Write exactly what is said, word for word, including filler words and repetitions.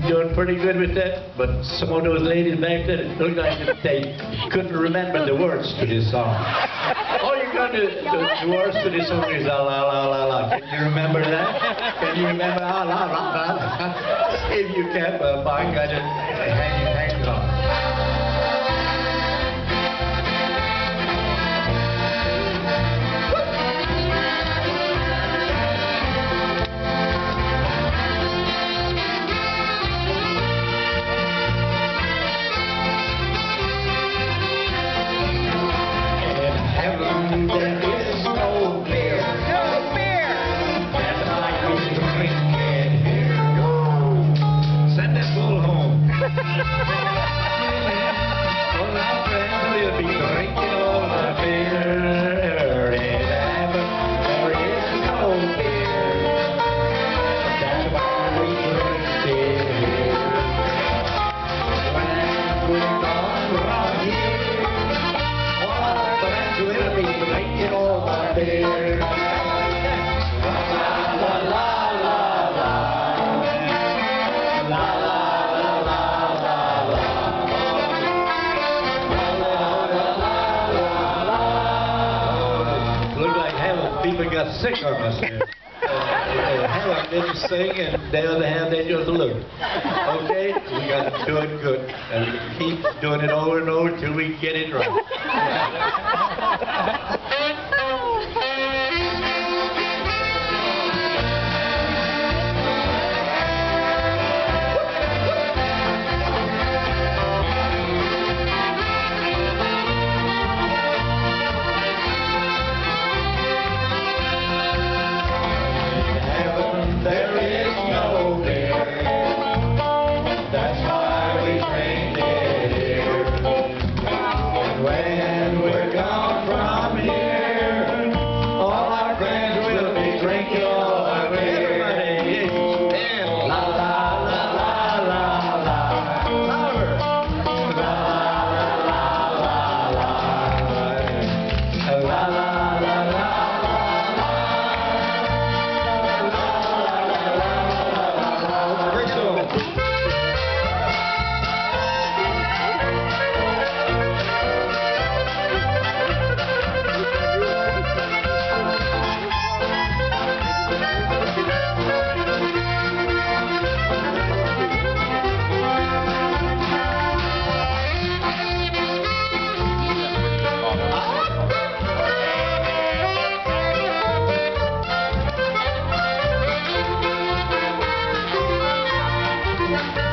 doing pretty good with that, but some of those ladies back then, it looked like they couldn't remember the words to this song. All you got to, the, the words to this song is la la la la la. Can you remember that? Can you remember la la la la? If you can, uh, by God, just hang, hang on. People got sick of us here. Uh, half they just sing and the other half they just look. Okay? We got to do it good. And we keep doing it over and over till we get it right. Yeah.